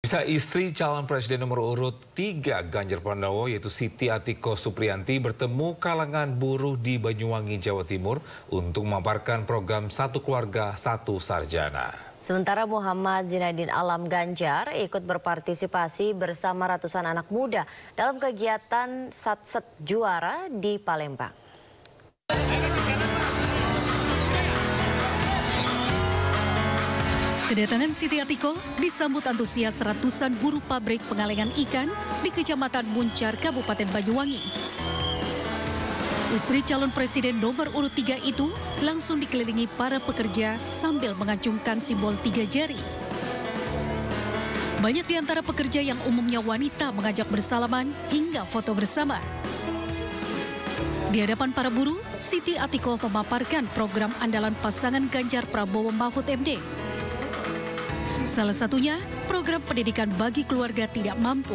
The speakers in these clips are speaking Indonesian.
Bisa istri calon presiden nomor urut 3 Ganjar Pranowo yaitu Siti Atiko Supriyanti bertemu kalangan buruh di Banyuwangi, Jawa Timur untuk memaparkan program Satu Keluarga Satu Sarjana. Sementara Muhammad Zinadin Alam Ganjar ikut berpartisipasi bersama ratusan anak muda dalam kegiatan Satset Juara di Palembang. Kedatangan Siti Atiko disambut antusias ratusan buruh pabrik pengalengan ikan di Kecamatan Muncar, Kabupaten Banyuwangi. Istri calon presiden nomor urut 3 itu langsung dikelilingi para pekerja sambil mengacungkan simbol 3 jari. Banyak di antara pekerja yang umumnya wanita mengajak bersalaman hingga foto bersama. Di hadapan para buruh, Siti Atiko memaparkan program andalan pasangan Ganjar Prabowo Mahfud MD. Salah satunya program pendidikan bagi keluarga tidak mampu.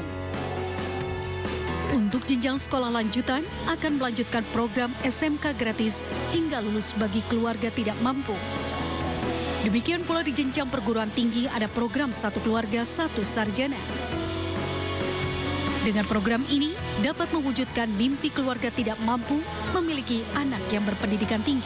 Untuk jenjang sekolah lanjutan akan melanjutkan program SMK gratis hingga lulus bagi keluarga tidak mampu. Demikian pula di jenjang perguruan tinggi ada program Satu Keluarga Satu Sarjana. Dengan program ini dapat mewujudkan mimpi keluarga tidak mampu memiliki anak yang berpendidikan tinggi.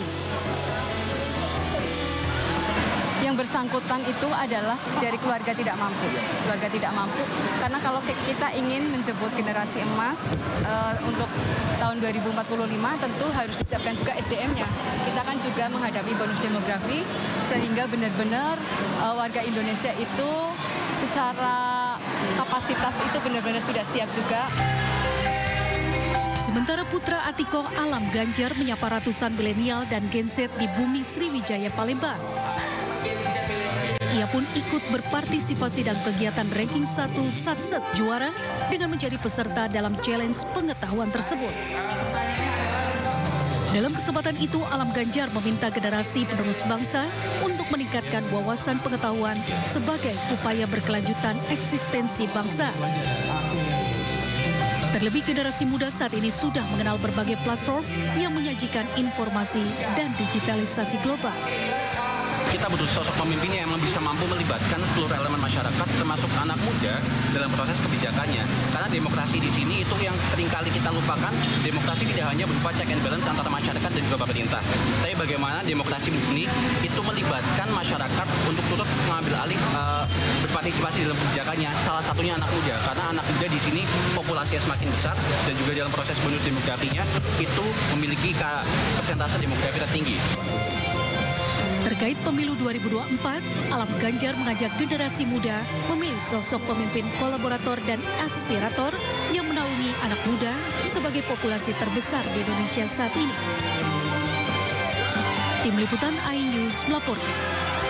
Yang bersangkutan itu adalah dari keluarga tidak mampu. Keluarga tidak mampu karena kalau kita ingin menjemput generasi emas untuk tahun 2045 tentu harus disiapkan juga SDM-nya. Kita kan juga menghadapi bonus demografi sehingga benar-benar warga Indonesia itu secara kapasitas itu benar-benar sudah siap juga. Sementara putra Atiko Alam Ganjar menyapa ratusan milenial dan Gen Z di bumi Sriwijaya Palembang. Ia pun ikut berpartisipasi dalam kegiatan ranking 1 Satset Juara dengan menjadi peserta dalam challenge pengetahuan tersebut. Dalam kesempatan itu, Alam Ganjar meminta generasi penerus bangsa untuk meningkatkan wawasan pengetahuan sebagai upaya berkelanjutan eksistensi bangsa. Terlebih generasi muda saat ini sudah mengenal berbagai platform yang menyajikan informasi dan digitalisasi global. Kita butuh sosok pemimpin yang bisa mampu melibatkan seluruh elemen masyarakat, termasuk anak muda, dalam proses kebijakannya. Karena demokrasi di sini itu yang seringkali kita lupakan, demokrasi tidak hanya berupa check and balance antara masyarakat dan juga pemerintah. Tapi bagaimana demokrasi ini itu melibatkan masyarakat untuk turut mengambil alih berpartisipasi dalam kebijakannya. Salah satunya anak muda, karena anak muda di sini populasinya semakin besar dan juga dalam proses bonus demografinya itu memiliki persentase demografi tertinggi. Terkait pemilu 2024, Alam Ganjar mengajak generasi muda memilih sosok pemimpin kolaborator dan aspirator yang menaungi anak muda sebagai populasi terbesar di Indonesia saat ini. Tim Liputan iNews melaporkan.